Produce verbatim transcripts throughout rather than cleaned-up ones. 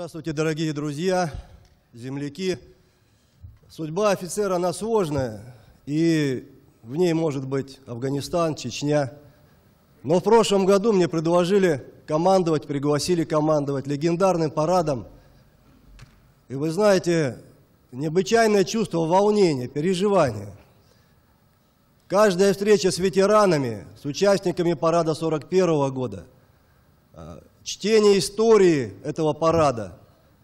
Здравствуйте, дорогие друзья, земляки. Судьба офицера, она сложная, и в ней может быть Афганистан, Чечня. Но в прошлом году мне предложили командовать, пригласили командовать легендарным парадом. И вы знаете, необычайное чувство волнения, переживания. Каждая встреча с ветеранами, с участниками парада сорок первого года, чтение истории этого парада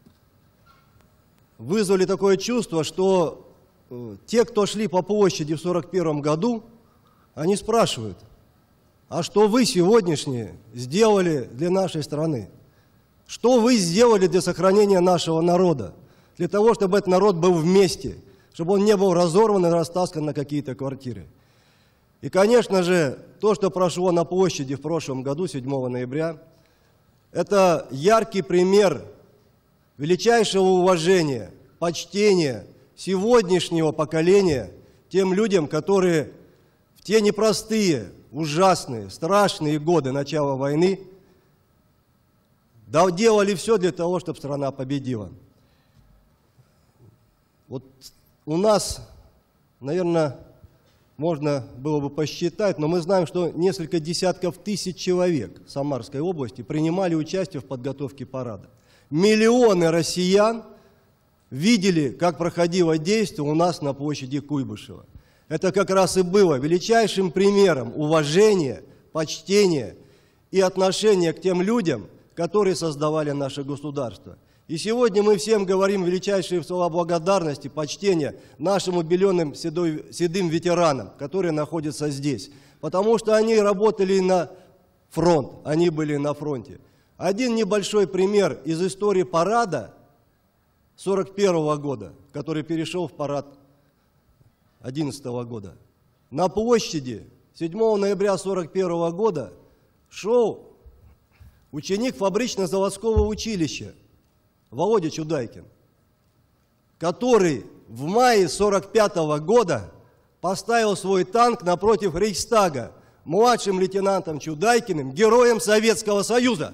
вызвали такое чувство, что те, кто шли по площади в сорок первом году, они спрашивают: а что вы сегодняшние сделали для нашей страны? Что вы сделали для сохранения нашего народа? Для того, чтобы этот народ был вместе, чтобы он не был разорван и растаскан на какие-то квартиры. И, конечно же, то, что прошло на площади в прошлом году, седьмого ноября, это яркий пример величайшего уважения, почтения сегодняшнего поколения тем людям, которые в те непростые, ужасные, страшные годы начала войны делали все для того, чтобы страна победила. Вот у нас, наверное, можно было бы посчитать, но мы знаем, что несколько десятков тысяч человек в Самарской области принимали участие в подготовке парада. Миллионы россиян видели, как проходило действие у нас на площади Куйбышева. Это как раз и было величайшим примером уважения, почтения и отношения к тем людям, которые создавали наше государство. И сегодня мы всем говорим величайшие слова благодарности, почтения нашим убеленным седой, седым ветеранам, которые находятся здесь. Потому что они работали на фронт, они были на фронте. Один небольшой пример из истории парада сорок первого года, который перешел в парад одиннадцатого года. На площади седьмого ноября сорок первого года шел ученик фабрично-заводского училища Володя Чудайкин, который в мае сорок пятого года поставил свой танк напротив Рейхстага младшим лейтенантом Чудайкиным, героем Советского Союза.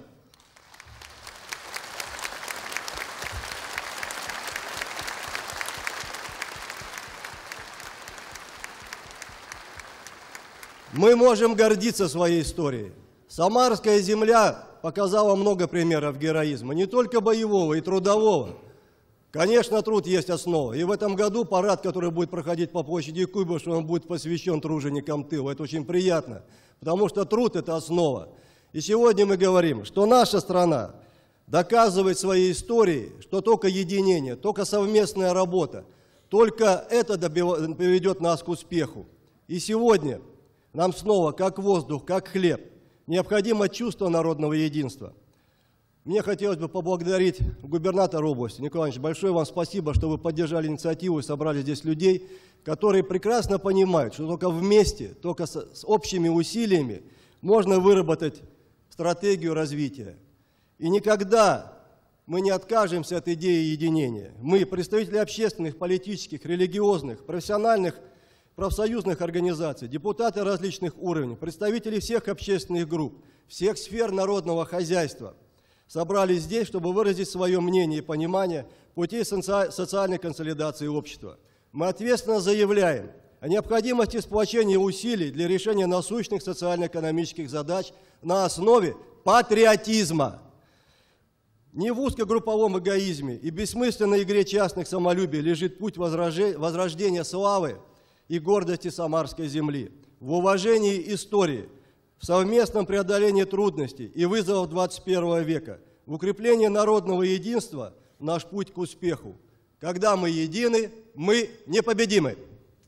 Мы можем гордиться своей историей. Самарская земля показала много примеров героизма, не только боевого и трудового. Конечно, труд есть основа. И в этом году парад, который будет проходить по площади Куйбышева, он будет посвящен труженикам тыла. Это очень приятно, потому что труд – это основа. И сегодня мы говорим, что наша страна доказывает своей историей, что только единение, только совместная работа, только это приведет нас к успеху. И сегодня нам снова, как воздух, как хлеб, необходимо чувство народного единства. Мне хотелось бы поблагодарить губернатора области. Николай Иванович, большое вам спасибо, что вы поддержали инициативу и собрали здесь людей, которые прекрасно понимают, что только вместе, только с, с общими усилиями можно выработать стратегию развития. И никогда мы не откажемся от идеи единения. Мы, представители общественных, политических, религиозных, профессиональных, профсоюзных организаций, депутаты различных уровней, представители всех общественных групп, всех сфер народного хозяйства собрались здесь, чтобы выразить свое мнение и понимание путей социальной консолидации общества. Мы ответственно заявляем о необходимости сплочения усилий для решения насущных социально-экономических задач на основе патриотизма. Не в узкогрупповом эгоизме и бессмысленной игре частных самолюбий лежит путь возрождения славы и гордости Самарской земли, в уважении истории, в совместном преодолении трудностей и вызовов двадцать первого века, в укреплении народного единства наш путь к успеху. Когда мы едины, мы непобедимы.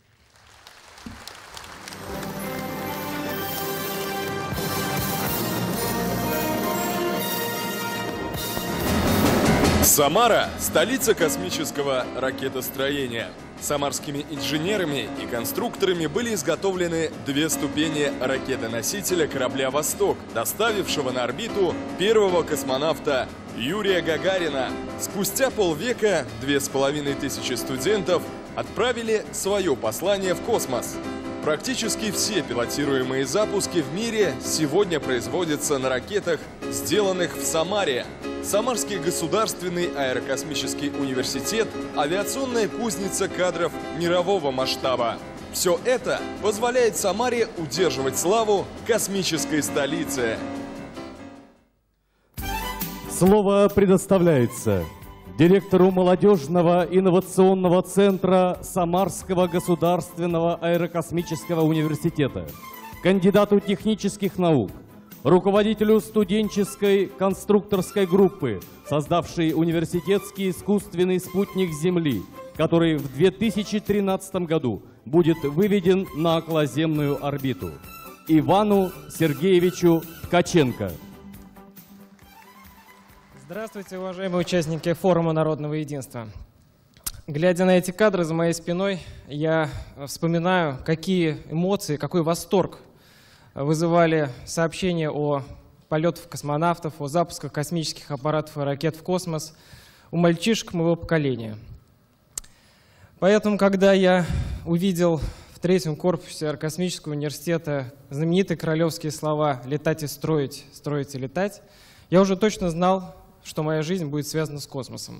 Самара – столица космического ракетостроения. Самарскими инженерами и конструкторами были изготовлены две ступени ракеты-носителя корабля «Восток», доставившего на орбиту первого космонавта Юрия Гагарина. Спустя полвека две с половиной тысячи студентов отправили свое послание в космос. Практически все пилотируемые запуски в мире сегодня производятся на ракетах, сделанных в Самаре. Самарский государственный аэрокосмический университет – авиационная кузница кадров мирового масштаба. Все это позволяет Самаре удерживать славу космической столицы. Слово предоставляется директору молодежного инновационного центра Самарского государственного аэрокосмического университета, кандидату технических наук, руководителю студенческой конструкторской группы, создавшей университетский искусственный спутник Земли, который в две тысячи тринадцатом году будет выведен на околоземную орбиту, Ивану Сергеевичу Ткаченко. Здравствуйте, уважаемые участники форума Народного единства. Глядя на эти кадры за моей спиной, я вспоминаю, какие эмоции, какой восторг вызывали сообщения о полетах космонавтов, о запусках космических аппаратов и ракет в космос у мальчишек моего поколения. Поэтому, когда я увидел в третьем корпусе Аэрокосмического университета знаменитые королевские слова «летать и строить, строить и летать», я уже точно знал, что моя жизнь будет связана с космосом.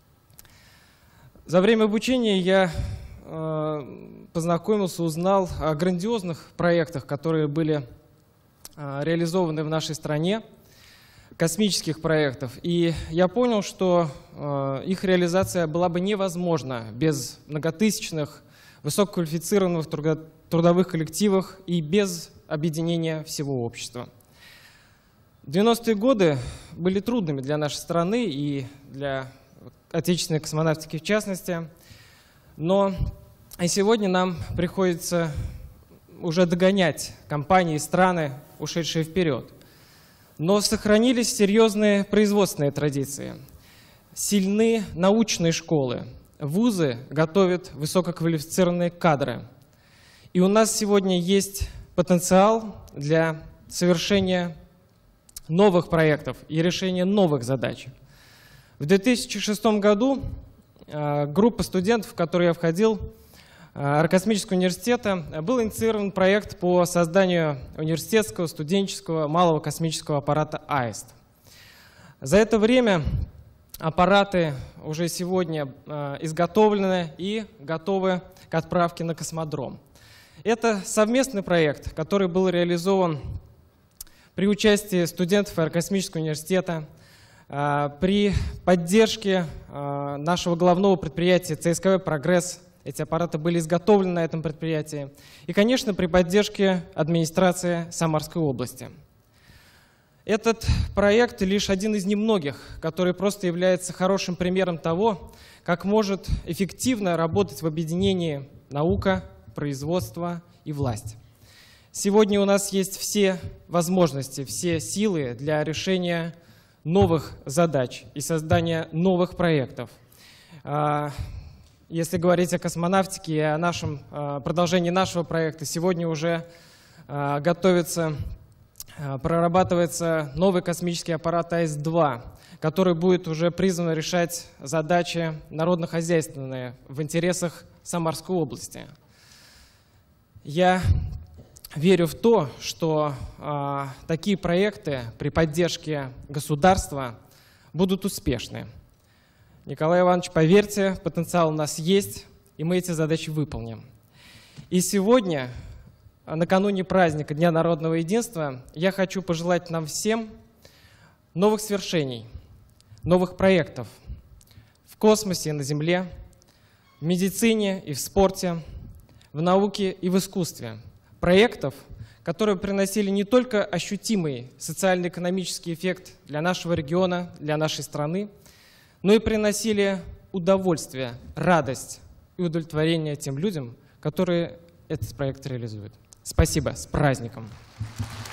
За время обучения я э, познакомился, узнал о грандиозных проектах, которые были э, реализованы в нашей стране, космических проектов. И я понял, что э, их реализация была бы невозможна без многотысячных высококвалифицированных трудовых коллективов и без объединения всего общества. девяностые годы были трудными для нашей страны и для отечественной космонавтики в частности, но и сегодня нам приходится уже догонять компании и страны, ушедшие вперед. Но сохранились серьезные производственные традиции, сильны научные школы, вузы готовят высококвалифицированные кадры. И у нас сегодня есть потенциал для совершения новых проектов и решения новых задач. В две тысячи шестом году э, группа студентов, в которую я входил, э, Аэрокосмического университета, был инициирован проект по созданию университетского, студенческого, малого космического аппарата «Аист». За это время аппараты уже сегодня э, изготовлены и готовы к отправке на космодром. Это совместный проект, который был реализован при участии студентов Аэрокосмического университета, при поддержке нашего главного предприятия ЦСКВ «Прогресс». Эти аппараты были изготовлены на этом предприятии. И, конечно, при поддержке администрации Самарской области. Этот проект лишь один из немногих, который просто является хорошим примером того, как может эффективно работать в объединении наука, производство и власть. Сегодня у нас есть все возможности, все силы для решения новых задач и создания новых проектов. Если говорить о космонавтике и о нашем продолжении нашего проекта, сегодня уже готовится, прорабатывается новый космический аппарат Аист два, который будет уже призван решать задачи народно-хозяйственные в интересах Самарской области. Я верю в то, что э, такие проекты при поддержке государства будут успешны. Николай Иванович, поверьте, потенциал у нас есть, и мы эти задачи выполним. И сегодня, накануне праздника Дня народного единства, я хочу пожелать нам всем новых свершений, новых проектов в космосе и на Земле, в медицине и в спорте, в науке и в искусстве. Проектов, которые приносили не только ощутимый социально-экономический эффект для нашего региона, для нашей страны, но и приносили удовольствие, радость и удовлетворение тем людям, которые этот проект реализуют. Спасибо, с праздником!